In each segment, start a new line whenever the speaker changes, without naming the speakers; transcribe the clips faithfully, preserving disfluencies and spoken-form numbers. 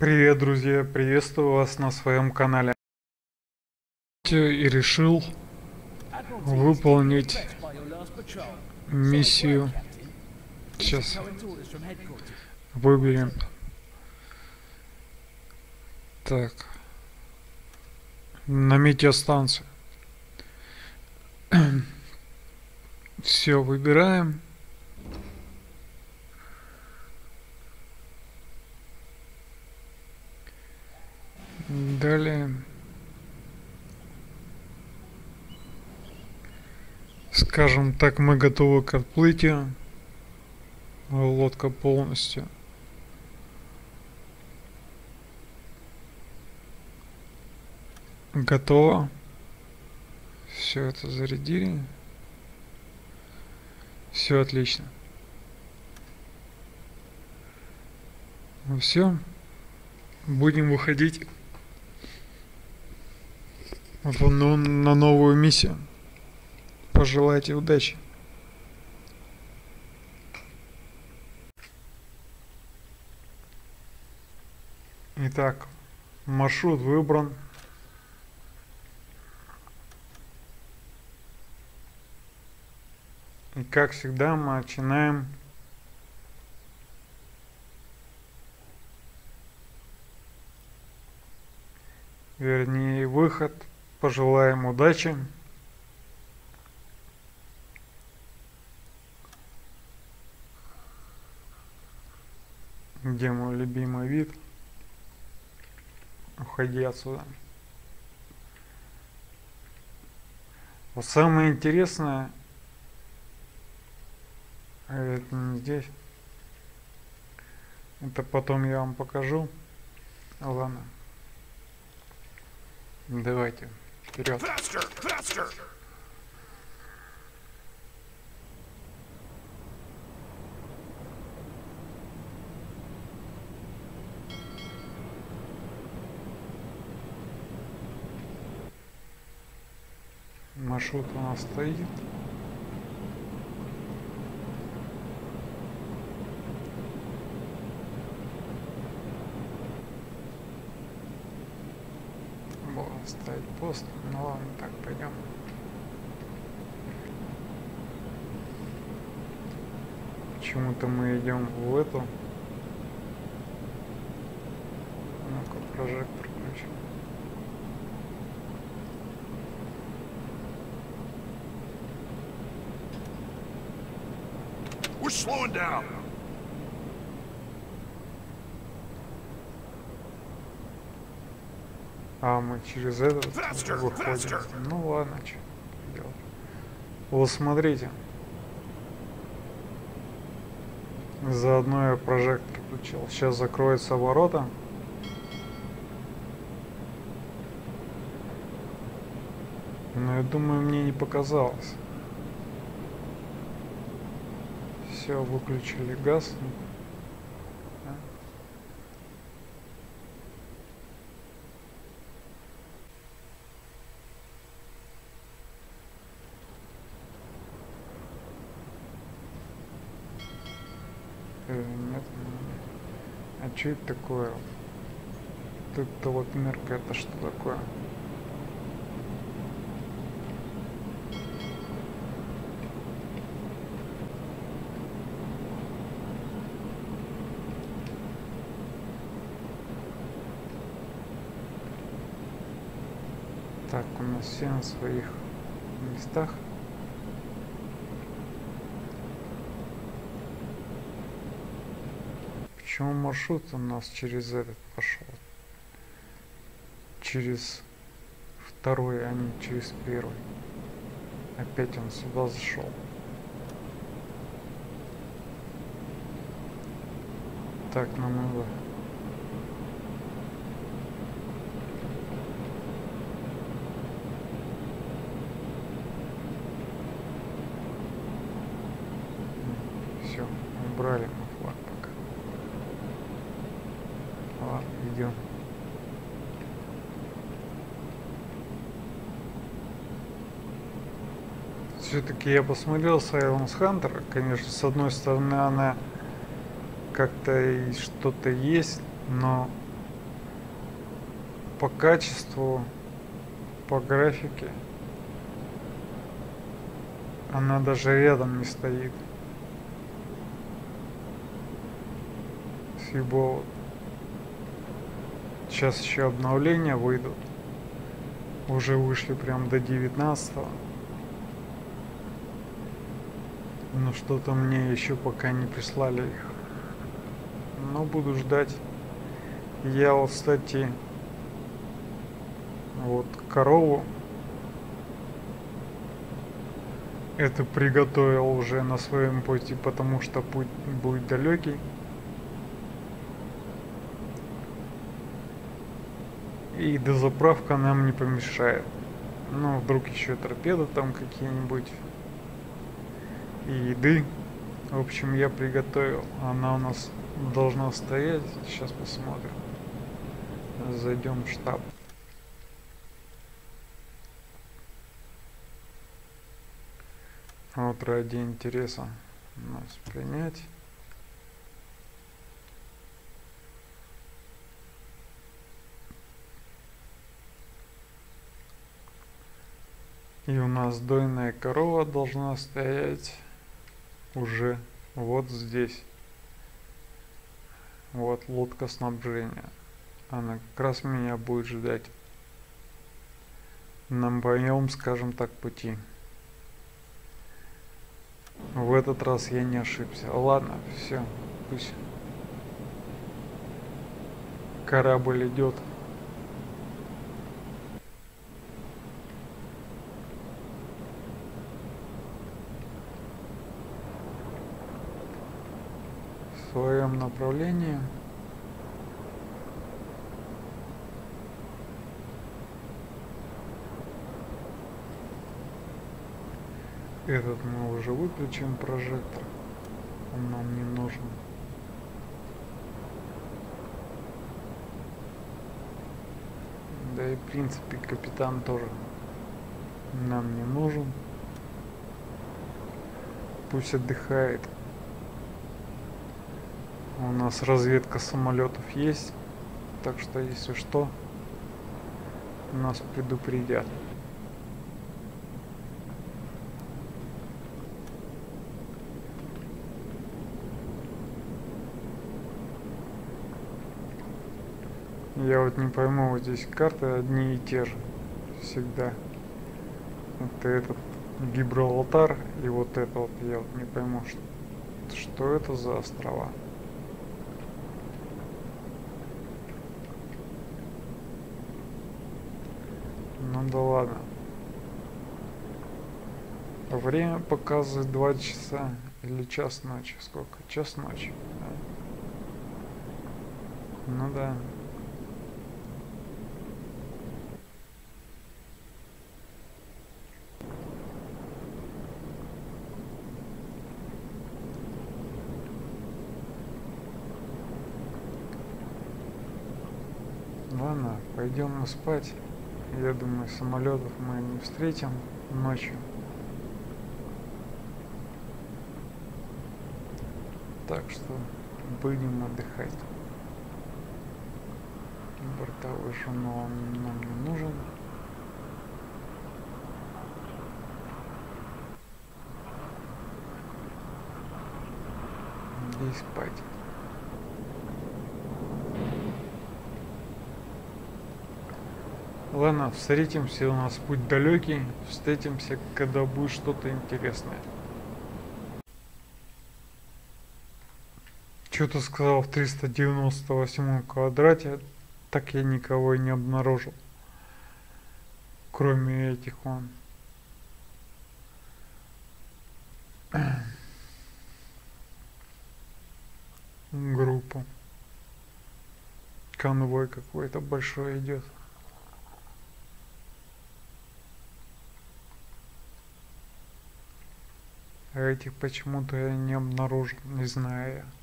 Привет, друзья! Приветствую вас на своем канале. И решил выполнить миссию. Сейчас выберем. Так. На метеостанцию. Все, выбираем. Далее. Скажем так, мы готовы к отплытию. Лодка полностью. Готово. Все это зарядили. Все отлично. Ну все. Будем выходить в, ну, на новую миссию. Пожелайте удачи. Итак, маршрут выбран. И как всегда мы начинаем вернее выход. Пожелаем удачи. Где мой любимый вид? Уходи отсюда. Вот самое интересное, это не здесь. Это потом я вам покажу. Ладно. Давайте вперед. Faster, faster. Маршрут у нас стоит. Было ставить пост. Ну ладно, так, пойдем. Почему-то мы идем в эту. Ну-ка, прожектор включим.
We're slowing down.
А мы через этот
Faster,
выходим.
faster.
Ну ладно, что делать. Вот смотрите. Заодно я прожектор включил. Сейчас закроются ворота. Но я думаю, мне не показалось. Все, выключили газ. Э, нет. А что это такое? Тут-то вот мерка, это что такое? Так, у нас все на своих местах. Почему маршрут у нас через этот пошел? Через второй, а не через первый. Опять он сюда зашел. Так, нам надо. Все, убрали мы флаг пока. Ладно, идем. Все-таки я посмотрел Silence Hunter. Конечно, с одной стороны она как-то и что-то есть, но по качеству, по графике она даже рядом не стоит с его. Сейчас еще обновления выйдут. Уже вышли прям до девятнадцатого. Но что-то мне еще пока не прислали их. Но буду ждать. Я вот, кстати, вот корову это приготовил уже на своем пути, потому что путь будет далекий. И дозаправка нам не помешает. Ну, вдруг еще торпеды там какие-нибудь. И еды. В общем, я приготовил. Она у нас должна стоять. Сейчас посмотрим. Зайдем в штаб. Вот ради интереса нас принять. И у нас дойная корова должна стоять уже вот здесь. Вот лодка снабжения. Она как раз меня будет ждать на моем, скажем так, пути. В этот раз я не ошибся. Ладно, все, пусть корабль идет. В своем направлении. Этот мы уже выключим прожектор. Он нам не нужен. Да и в принципе капитан тоже нам не нужен. Пусть отдыхает. У нас разведка самолетов есть. Так что если что, нас предупредят. Я вот не пойму, вот здесь карты одни и те же всегда. Это этот Гибралтар и вот это вот, я вот не пойму, что, что это за острова. Ну да ладно. Время показывает два часа или час ночи. Сколько? Час ночи. Да. Ну да. Ладно, пойдем мы спать. Я думаю, самолетов мы не встретим ночью. Так что будем отдыхать. Бортовой журнал нам не нужен. Иди спать. Ладно, встретимся, у нас путь далекий. Встретимся, когда будет что-то интересное. Что-то сказал в триста девяносто восьмом квадрате, так я никого и не обнаружил. Кроме этих вон. Группу. Конвой какой-то большой идет. А этих почему-то я не обнаружил, не знаю я.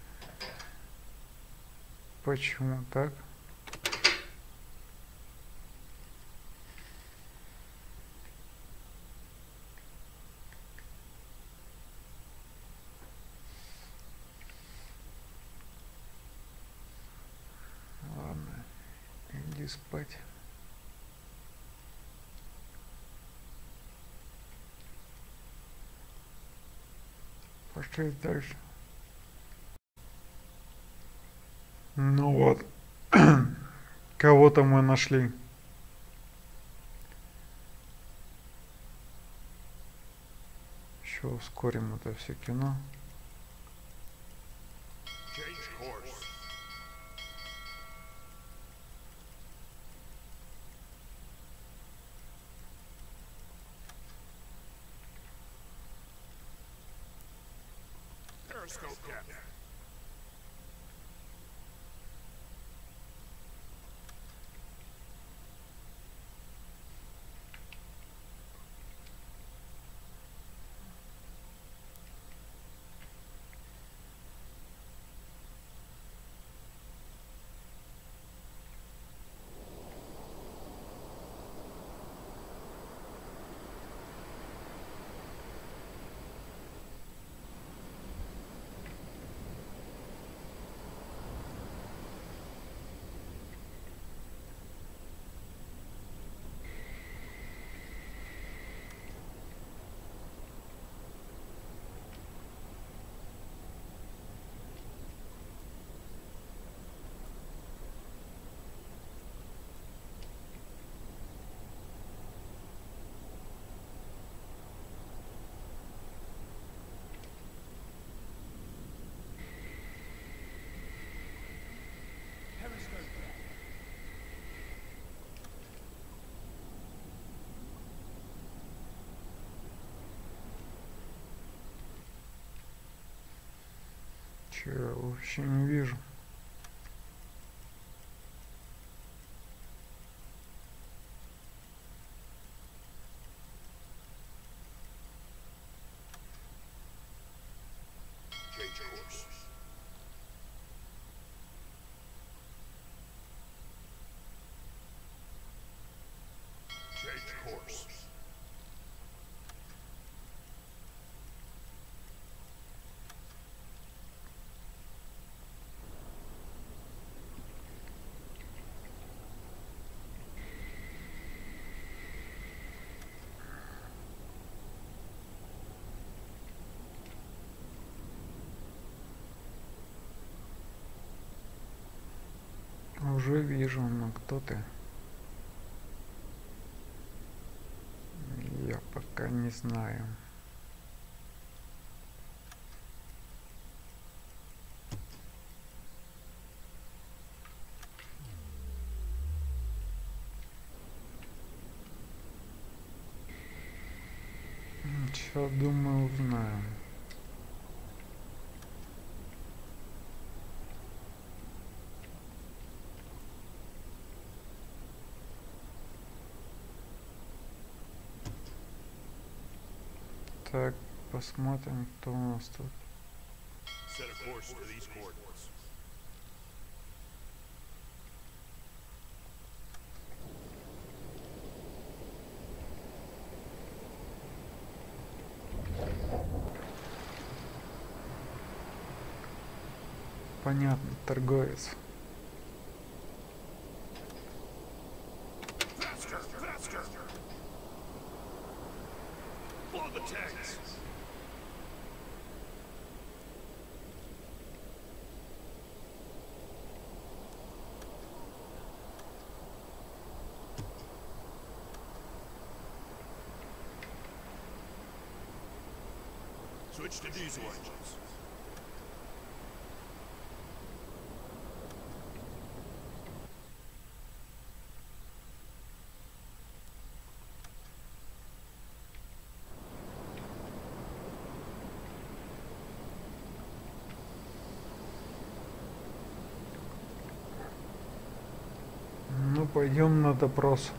Почему так? Ладно, иди спать. Пошли дальше. Ну вот. Кого-то мы нашли. Еще ускорим это все кино. Че, вообще не вижу. Уже вижу, но кто ты? Я пока не знаю. Ничего, думаю, узнаю. Так, посмотрим, кто у нас тут. Понятно, торговец.
Switch to diesel engines.
Ну, пойдем на допрос.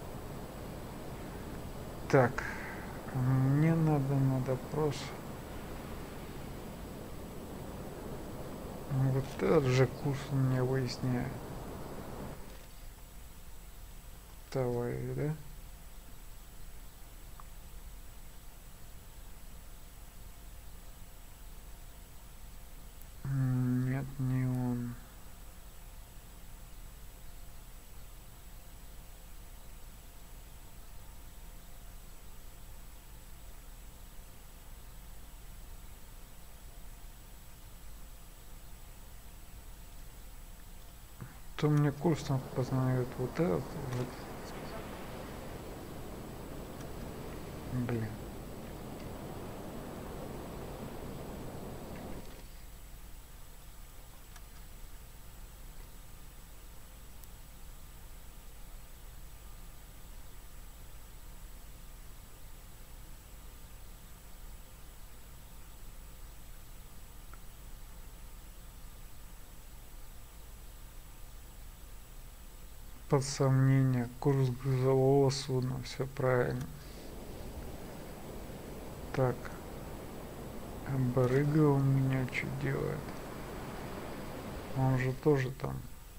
Так, мне надо на допрос. Вот этот же курс у меня выясняет. Давай, да? Нет, не он. Что мне курс там познает вот это вот. Блин. Под сомнение, курс грузового судна, все правильно. Так, а барыга у меня что делает? Он же тоже там.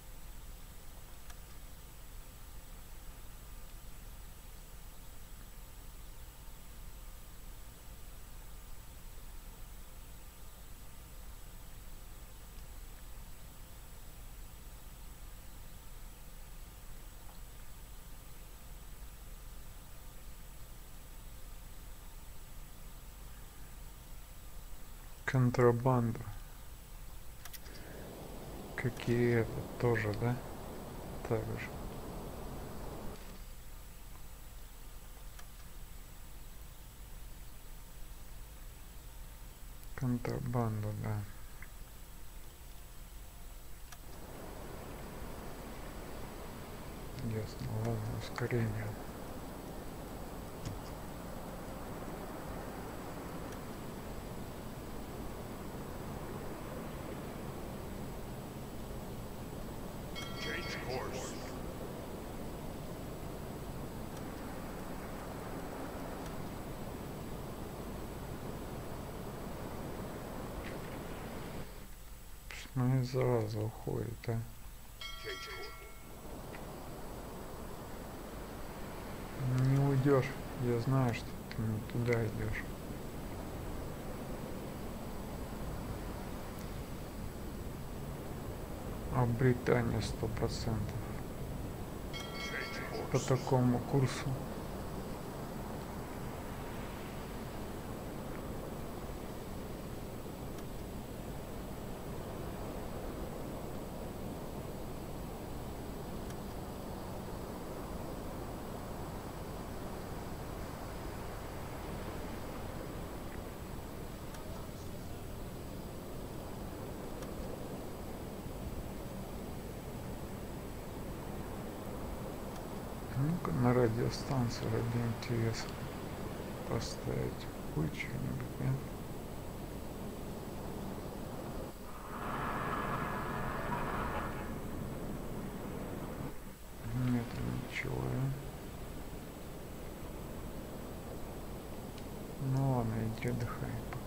Контрабанда. Какие это тоже, да? Так же. Контрабанда, да. Ясно, ладно, ускорение.
Change course.
Ну и зараза уходит, а.
Change course.
Не уйдешь. Я знаю, что ты не туда идешь. А Британия сто процентов
Change
по
course.
такому курсу. Ну-ка на радиостанцию ради интереса поставить. Ой, что-нибудь, нет? Нет ничего, да? Ну ладно, иди отдыхай пока.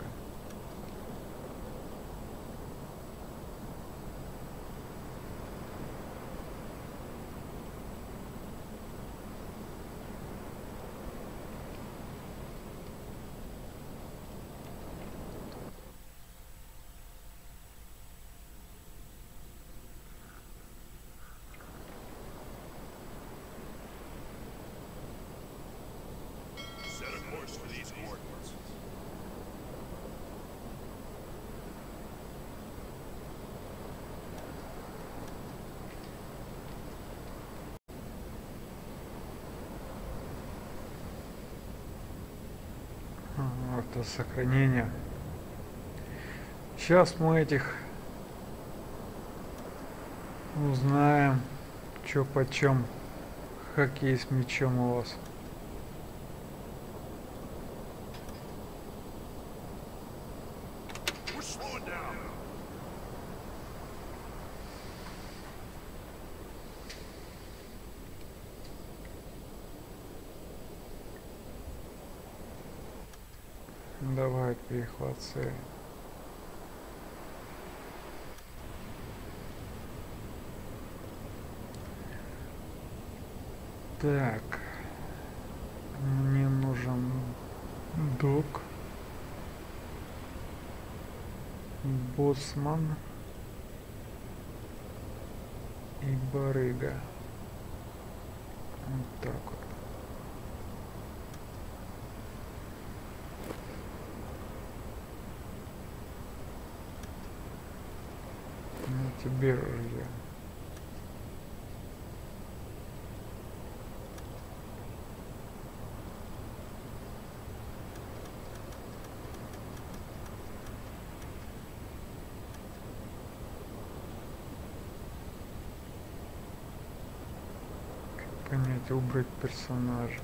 Set a course for these coordinates.
Автосохранение. Сейчас мы этих узнаем, чё почем. Хоккей с мячом у вас.
We're slowing down.
Давай перехват цели. Так, мне нужен док, боцман и барыга. Вот так вот. Ну, тебе ружье. Понять, убрать персонажа.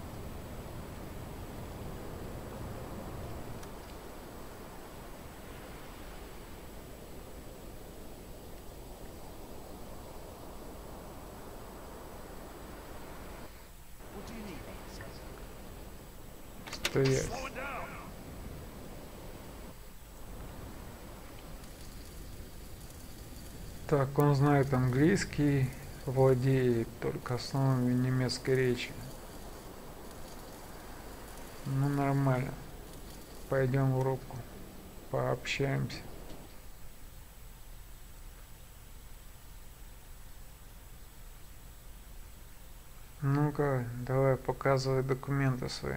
Стоять.
Slowing down.
Так, он знает английский, владеет только основами немецкой речи. Ну, нормально. Пойдем в рубку, пообщаемся. Ну-ка, давай, показывай документы свои.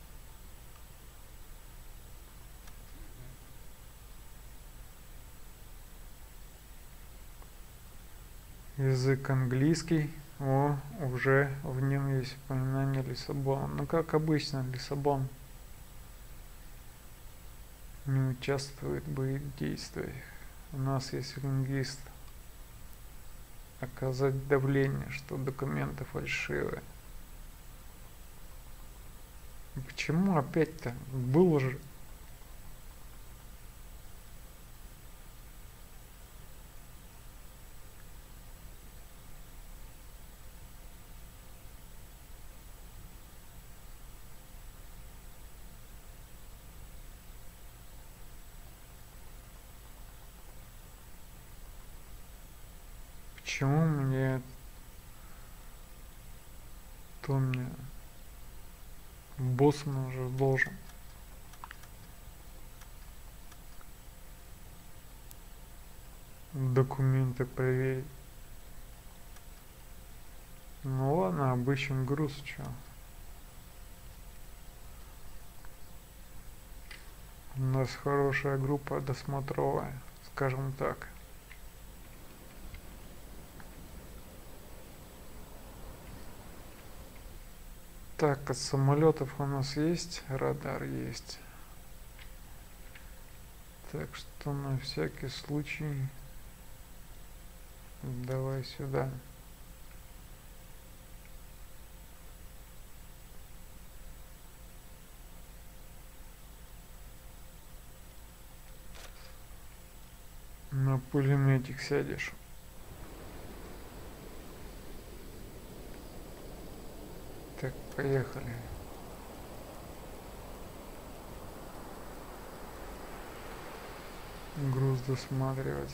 Язык английский. О, уже в нем есть упоминание Лиссабона. Ну, как обычно, Лиссабон не участвует в боевых действиях. У нас есть лингвист. Оказать давление, что документы фальшивые. Почему опять-то? Был же. Почему мне то мне босс уже должен документы проверить? Ну ладно, обыщем груз, чё. У нас хорошая группа досмотровая, скажем так. Так, от самолетов у нас есть, радар есть. Так что на всякий случай давай сюда. На пулеметик сядешь. Так, поехали. Груз досматривать.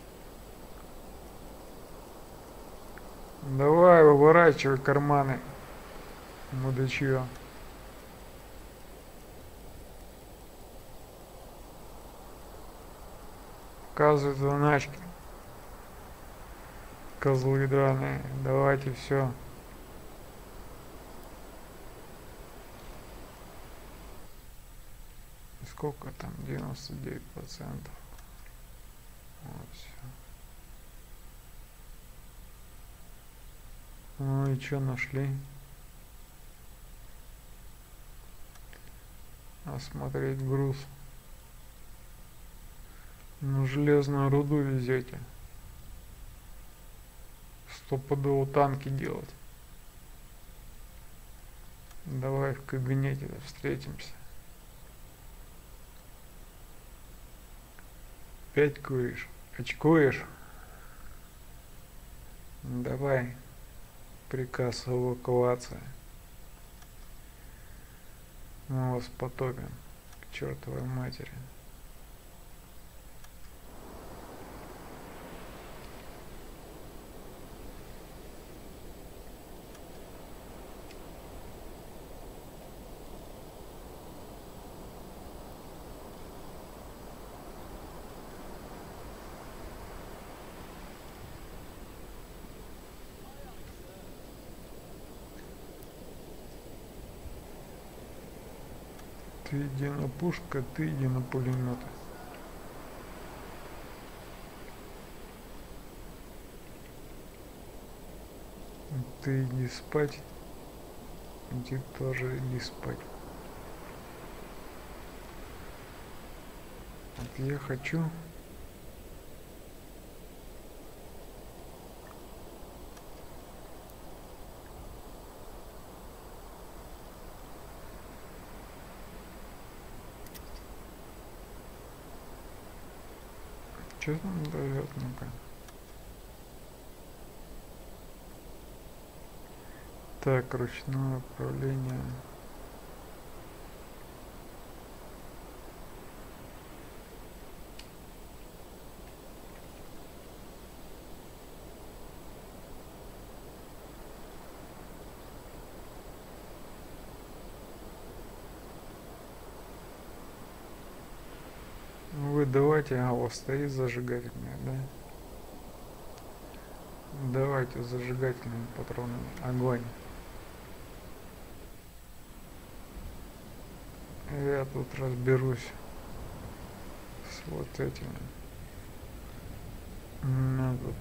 Давай, выворачивай карманы, мудачье. Показывают заначки. Козлы драные. Давайте все. Сколько там? девяносто девять процентов. Вот все. Ну и что нашли? Осмотреть груз. Ну, железную руду везете. Стопудово танки делать. Давай в кабинете встретимся. Опять куришь? Очкуешь? Давай. Приказ эвакуации. Мы вас потопим к чертовой матери. Ты иди на пушка, ты иди на пулеметы. Ты иди спать, иди тоже иди спать. Вот я хочу Что там дает, ну-ка. Так, ручное управление. Вы давайте, а у вас стоит зажигательная, да? Давайте зажигательными патронами. Огонь. Я тут разберусь с вот этими. Ну, тут...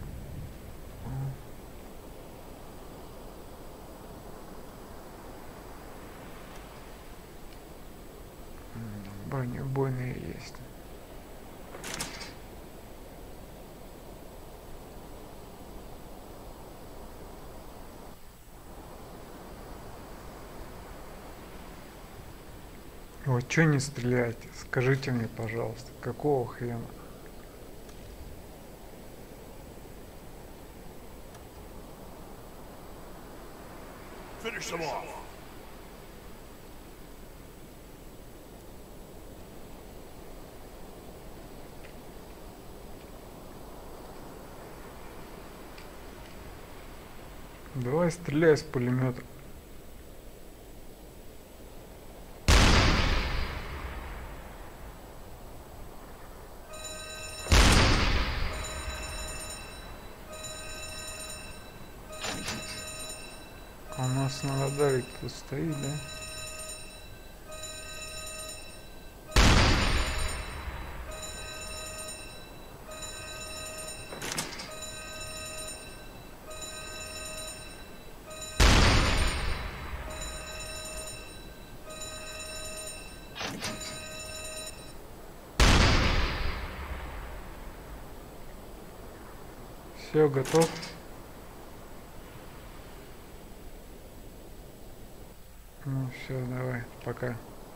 Бронебойные есть. Вот что не стреляете? Скажите мне, пожалуйста, какого хрена?
Finish them off.
Давай стреляй с пулемета. А у нас на радаре кто стоит, да? Все, готов. Ну все, давай, пока.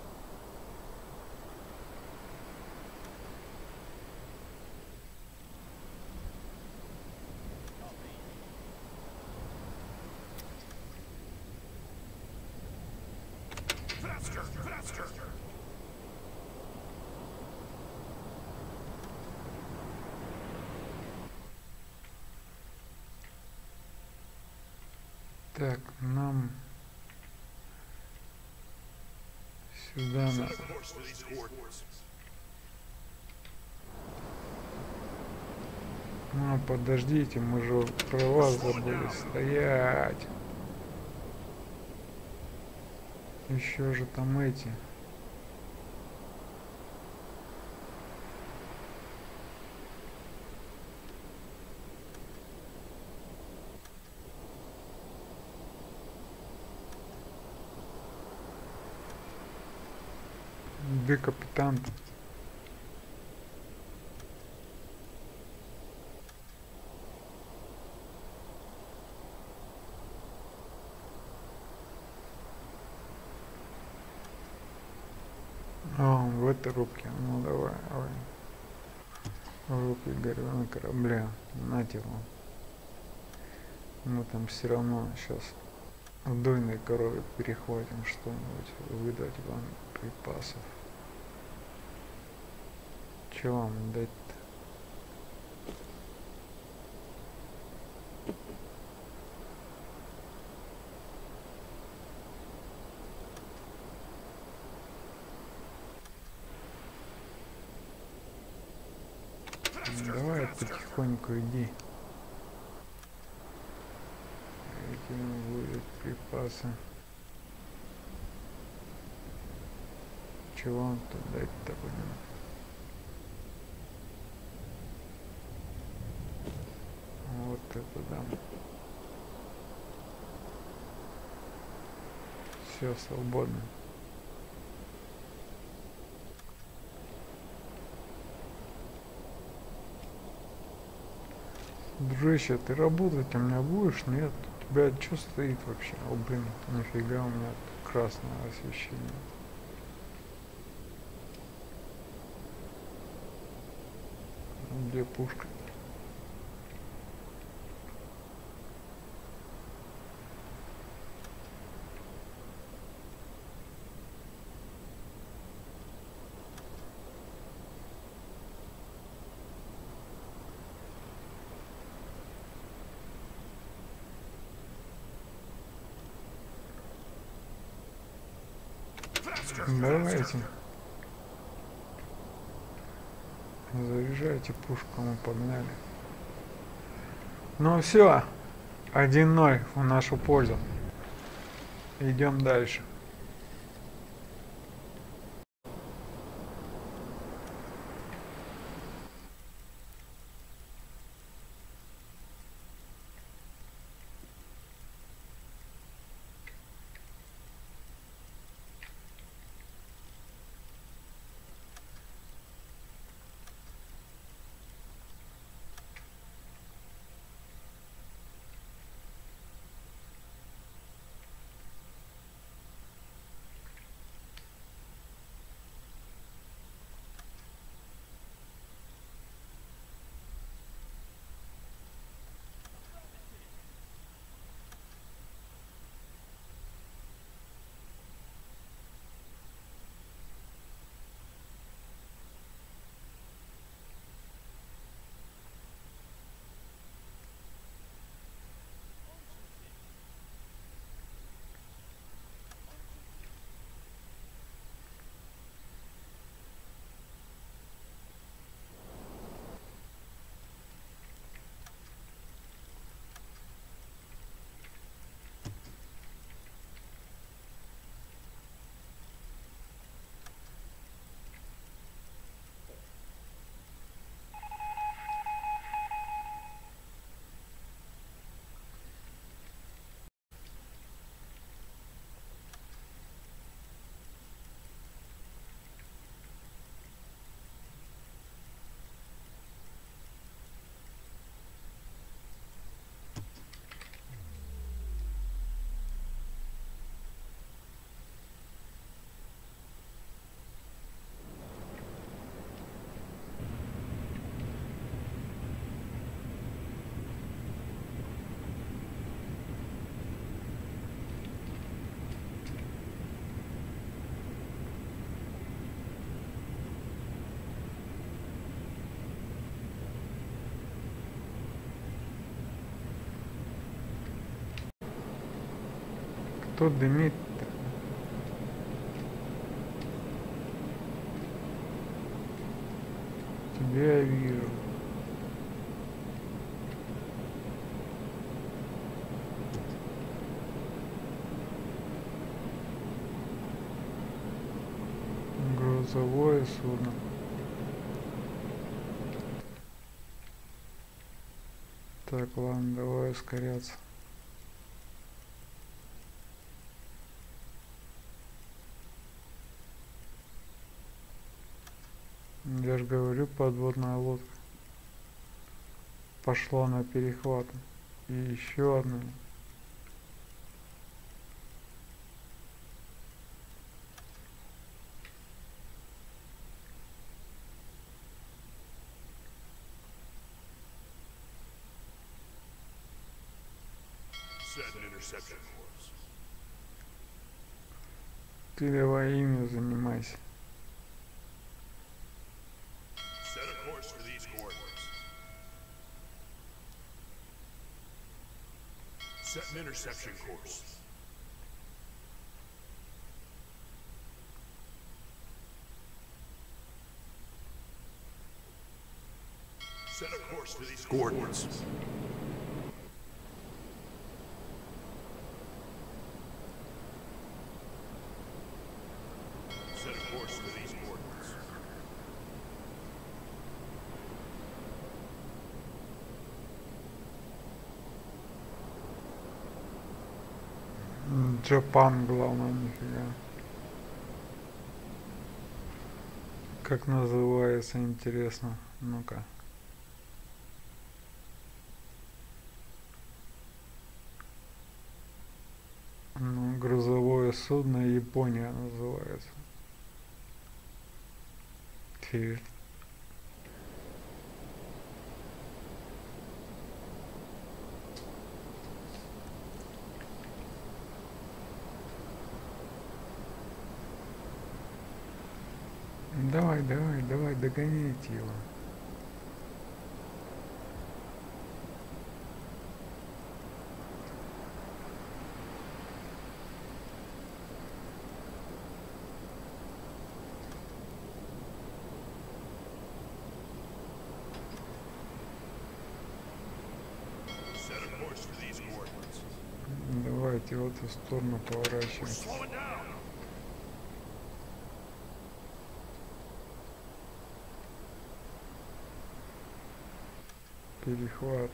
Faster, faster.
Так, нам сюда
Set
надо.
a course to these coordinates.
Ну, подождите, мы же про вас забыли. Стоять. Еще же там эти. Где капитан? А, он в этой рубке. Ну давай, давай. В рубке горю на корабле. Нате вам. Мы там все равно сейчас в дойной корове перехватим что-нибудь. Выдать вам припасов. Че вам дать-то? Давай потихоньку иди. Этим будет припасы. Чего он тут дать-то будем? Вот это да. Все свободно. Дружище, ты работать у меня будешь? Нет. У тебя что стоит вообще? О, блин, нифига, у меня тут красное освещение. две пушки. Давайте. Заряжайте пушку, мы погнали. Ну все, один ноль в нашу пользу. Идем дальше. Кто дымит-то? Тебя я вижу. Грузовое судно. Так, ладно, давай ускоряться. Я же говорю, подводная лодка пошла на перехват. И еще одна.
Set an interception course.
Ты давай ими занимайся.
Set a course for these coordinates. Set an interception course. Set a course to these coordinates. Set a course to these coordinates.
Джапан, главное, нифига. Как называется, интересно. Ну-ка. Ну, грузовое судно Япония называется. Фи. Давай, давай, давай, догоните его.
Set a course for these coordinates.
Давайте в эту сторону поворачивать.
Slowing down.
Перехват.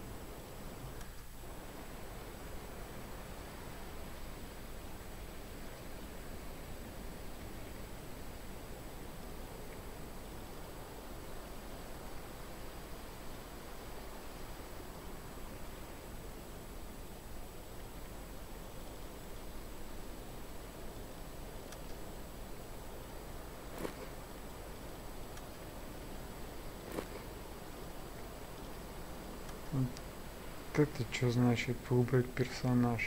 Вот это что значит выбрать персонаж?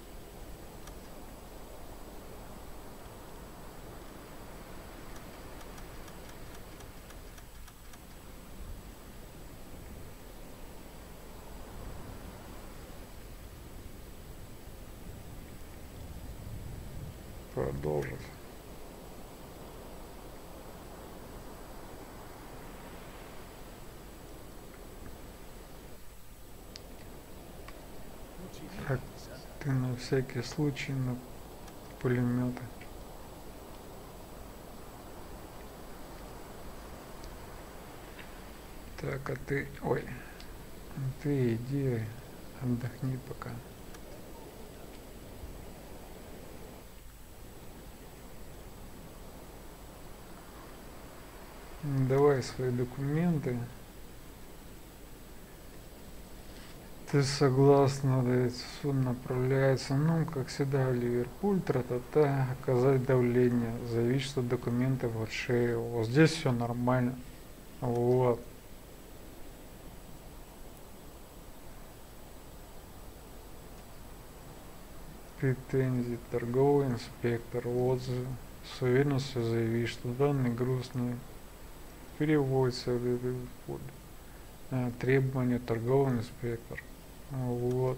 Продолжить. Так, ты на всякий случай на пулеметы. Так, а ты, ой, ты иди отдохни пока. Давай свои документы. Ты согласна, да, суд направляется, ну, как всегда, в Ливерпуль, тра-та-та, оказать давление, заявить, что документы в шее. Вот здесь все нормально. Вот. Претензии, торговый инспектор, отзыв. С уверенностью заявить, что данный груз не переводится в Ливерпуль. А, требования, торговый инспектор. Вот.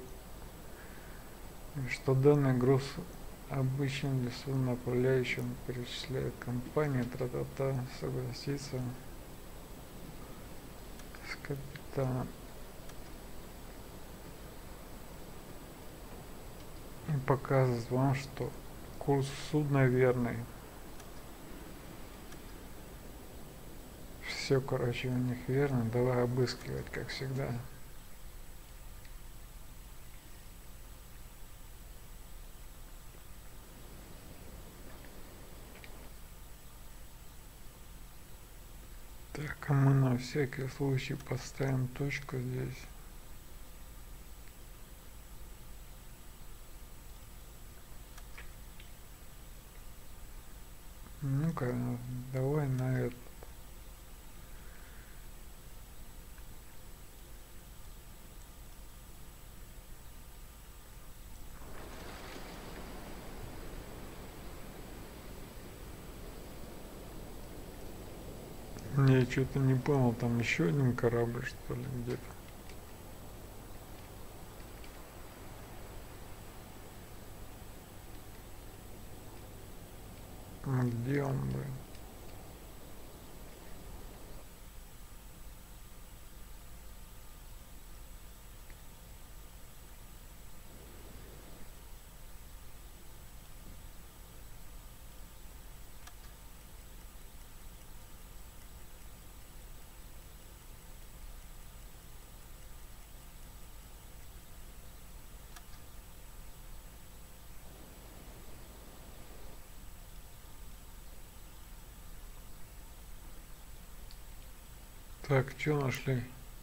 Что данный груз обычно для суднонаправляющего перечисляет компания, тра-та-та, согласиться с капитаном. И показывает вам, что курс судна верный. Все, короче, у них верно. Давай обыскивать, как всегда. Так, а мы на всякий случай поставим точку здесь. Ну-ка, давай на это. Я что-то не понял, там еще один корабль, что ли, где-то. Где он, блин? Так, что нашли?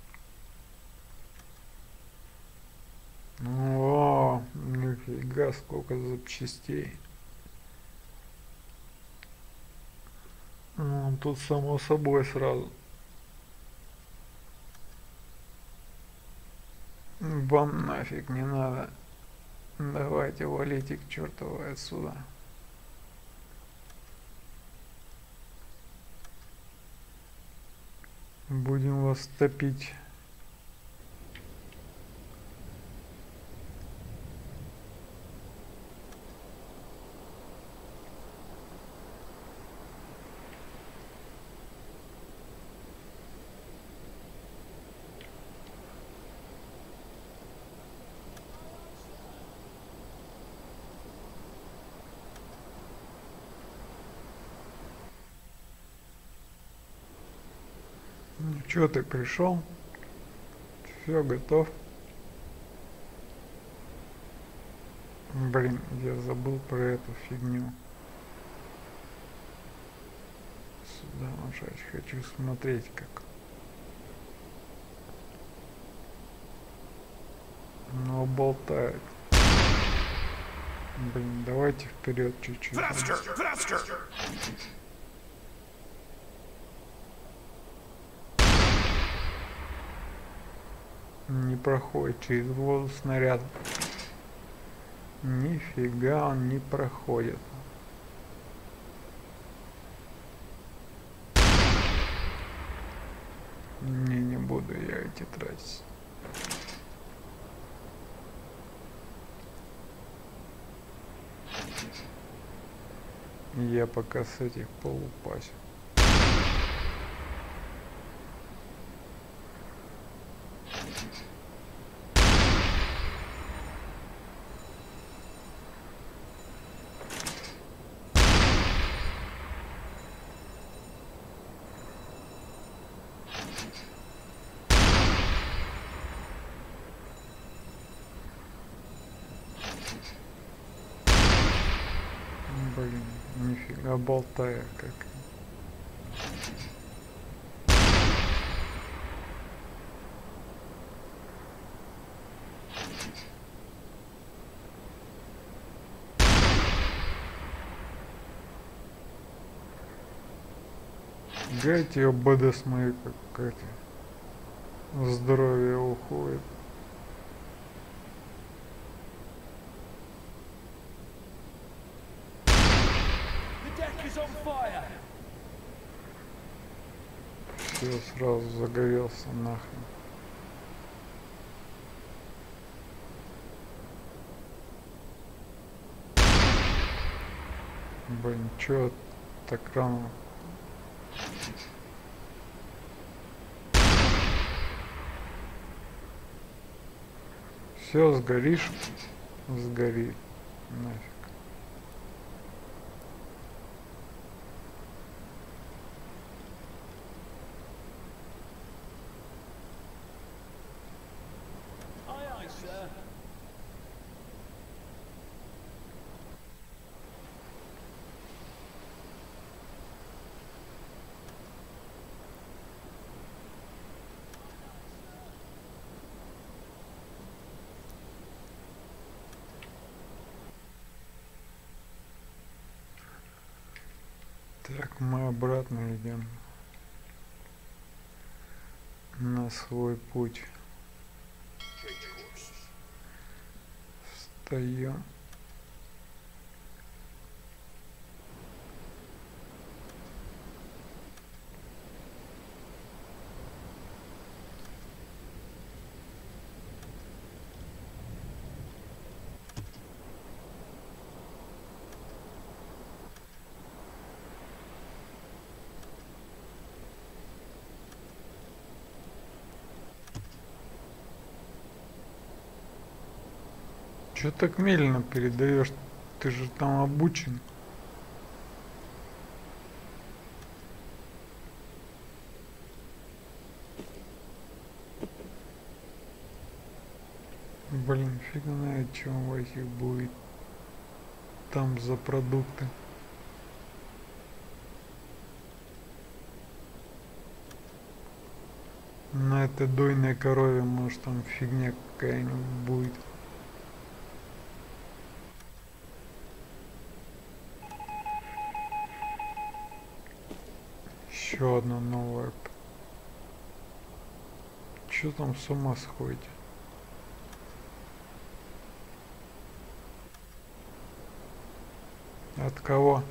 О, нифига, сколько запчастей. Ну, тут само собой сразу. Вам нафиг не надо. Давайте валите к чертову отсюда. Будем вас топить. Ну чё, ты пришел? Все, готов. Блин, я забыл про эту фигню. Сюда нажать, хочу смотреть как. Но болтает. Блин, давайте вперед чуть-чуть.
Faster! Faster!
Не проходит через воду снаряд. Нифига он не проходит. Не, не буду я эти тратить. Я пока с этих полупасю. Блин, нифига болтая как. Гайте ее БД, смотри, как это здоровье уходит. Все, сразу загорелся нахрен. Блин, чё так рано? Все, сгоришь, сгори, нафиг. Так, мы обратно идем на свой путь. Встаем. Чё так медленно передаешь? Ты же там обучен. Блин, фиг знает, что у этих будет там за продукты. На этой дойной корове, может, там фигня какая-нибудь будет. Еще одна новая. Че там с ума сходите? От кого?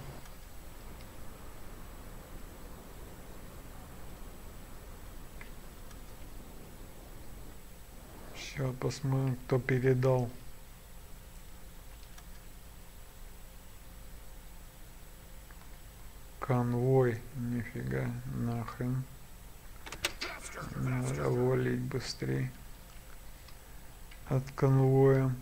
Сейчас посмотрим, кто передал. Конвой, нифига, нахрен. Надо валить быстрее от конвоя.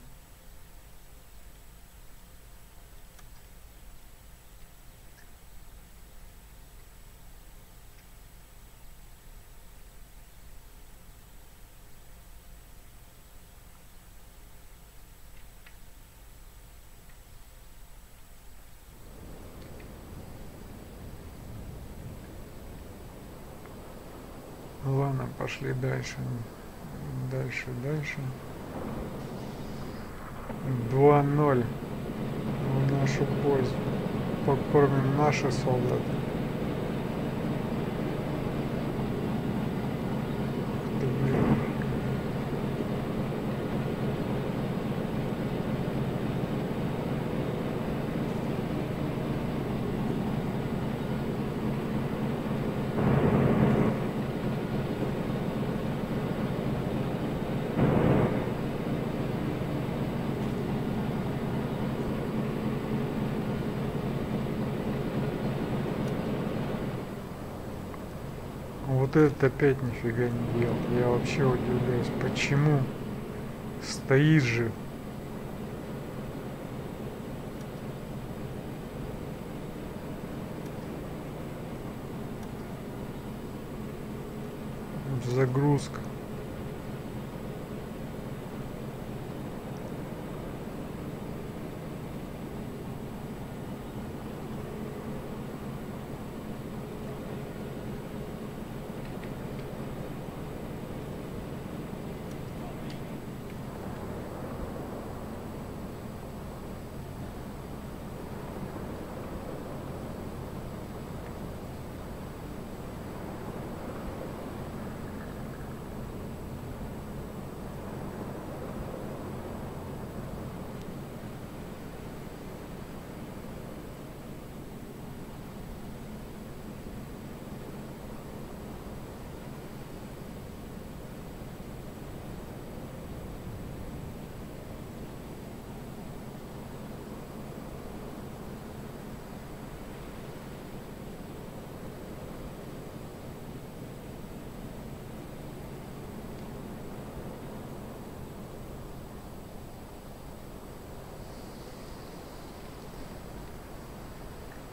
Ладно, пошли дальше. Дальше, дальше. два ноль в нашу пользу. Покормим наши солдаты. Вот этот опять нифига не делал. Я вообще удивляюсь, почему стоит же. Загрузка.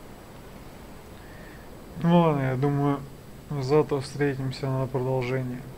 Ну ладно, я думаю, завтра встретимся на продолжение.